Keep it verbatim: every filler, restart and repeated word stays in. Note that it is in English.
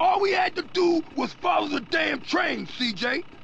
All we had to do was follow the damn train, C J.